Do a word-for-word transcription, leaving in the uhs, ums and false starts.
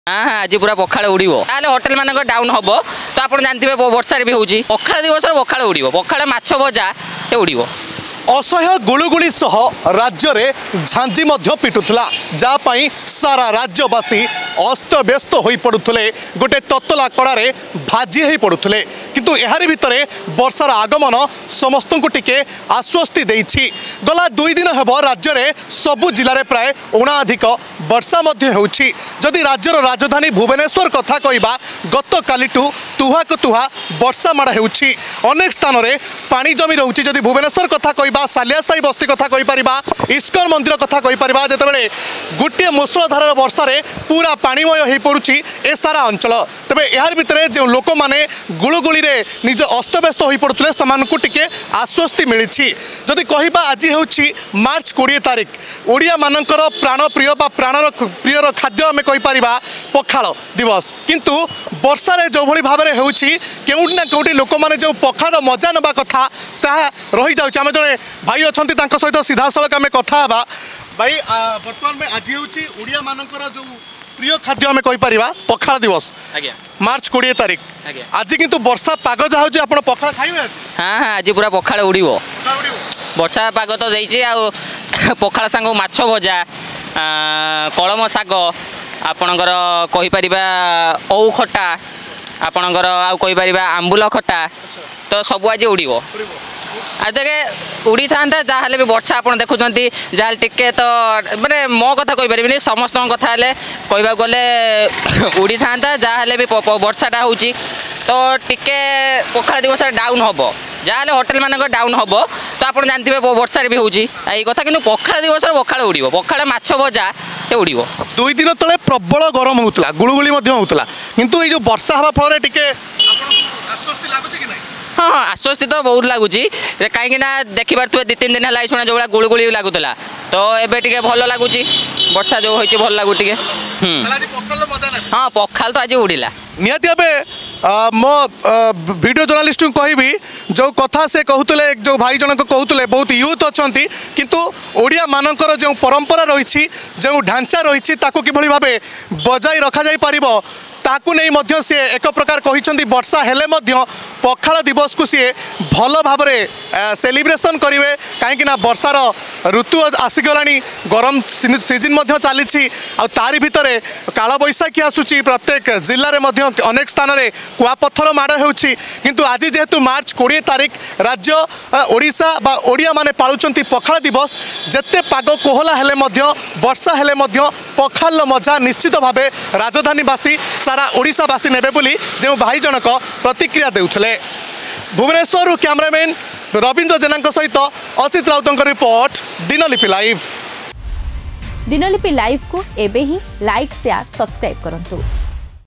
हाँ हाँ आज पूरा पखाड़ उड़ो ताले होटेल मान डाउन हम तो आप जानते वर्षा भी होगी पखाड़ दिवस पखाड़ उड़ो पखाड़ माछ भजा से उड़ो असह्य गुलुगुली सह राज्य रे झांझी मध्य पिटुला जापाई सारा राज्यवासी अस्तव्यस्त हो पड़ुले गोटे ततला कड़े भाजी हो पड़ुले किंतु एहारी भितरे वर्षार आगमन समस्त को टिके आश्वस्ति देइछि। गला दुई दिन हेब राज्य रे सबु जिले में प्राय अणाधिक वर्षा मध्य होउछि। जदि राज्यर राजधानी भुवनेश्वर कथा कहबा गत कालिटू तुहा को तुहा वर्षा माड़ होउछि। अनेक स्थान रे पानी जमी रहउछि। जदि भुवनेश्वर कथा कहबा सालियासाई बस्ती कथा कहि परिबा इस्कन मंदिर कथा कहि परिबा जेतेबेले गोटे मुसलधारार वर्षा रे पूरा पानीमय हो पड़ुछि ए सारा अंचल। तबे एहार भितरे जो लोक माने गुळुगुळी रे निज अस्तव्यस्त हो पड़ुले समानकु टिके आश्वस्ति मिलिछि। जदि कहबा आज होउछि मार्च बीस तारिख ओडिया मानकर प्राण प्रिय बा प्राणर प्रियर खाद्य आमे कहि परिबा पखाळ दिवस किंतु वर्षा रे जो भली भाबरे होउछि केउटी ना केउटी लोक माने जो पखाळ मजा नबा कथा ताहा रहि जाउछि। आमे जने भाई अच्छा तांको सहित सीधा सड़क आम कथा हाँ भाई बर्तमान में आज हूँ ओडिया मानकर जो प्रिय खाद्य आम कहीपर पखाड़ दिवस मार्च बीस तारिख आज किंतु वर्षा पाग जहाँ हूँ आप पखाड़ खाइबे आज हाँ हाँ आज पूरा पखाड़ उड़ो वर्षा पाग तो देइछि आ पखाड़ सांग माछ भजा कलम शाग आपणकर कहीपर औ खटा आपणकर आउ कहीपर आंबुल खटा तो सब आज उड़ो आज देखे उड़ी था जहाँ भी वर्षा आप देखुं जहाँ टिके तो माने मो कथा कही पारि समस्त कथा कहवा गले उड़ी था जहाँ भी वर्षाटा हो तो टिके पखाड़ दिवस डाउन हम जहाँ होटेल मान डाउन हम तो आप जानते वर्षा भी होगी कथा कि पखाड़ दिवस पखाड़ उड़ो पखाड़ माछ भजा से उड़ो दुई दिन तले प्रबल गरम होता गुळुगुळी होता किंतु ये वर्षा हवा फल टिके आश्वस्ति लगुच कि नहीं हाँ हाँ आश्वस्ति तो बहुत लगुच कहीं देखी पारे दु तीन दिन है शुणा जो भाई गुळुगुळी लगुला तो एबे टिके भल लगुच वर्षा जो होती भल लगुच टिके हाँ पखाल तो आज उड़िला निहाती भाव मो वीडियो जर्नलिस्ट कहबी जो कथा से कहते जो भाई जनक कहते बहुत यूथ अच्छा किंतु ओडिया मानकर जो परंपरा रही जो ढांचा रही किभली भाव बजाई रखा जाई पारिबो ताकू नहीं मध्य सी एक प्रकार कहिसंती वर्षा हेले मध्य पखाड़ दिवस को सी भल भाव सेलिब्रेशन करेंगे कहीं वर्षार ऋतु आसीगला गरम सीजन चली तारी भितर काल बैशाखी आसूची प्रत्येक जिले में अनेक स्थान में कुआपथर माड़ होंतु आज जेहेतु मार्च बीस तारिख राज्य ओडिशा बा ओडिया माने पालुचंती पखाड़ दिवस जेते पाग कोहला हेले मध्य वर्षा हेले मध्य पखाड़ मजा निश्चित भाव राजधानीवासी सारा ओडिशावासी नेबे बोली जो भाई जनक प्रतिक्रिया देउथले। भुवनेश्वर कैमरामैन रविंद्र जेना सहित Asit Rout report Dinalipi live. Dinalipi live को एबे ही लाइक शेयर सब्सक्राइब करंतु।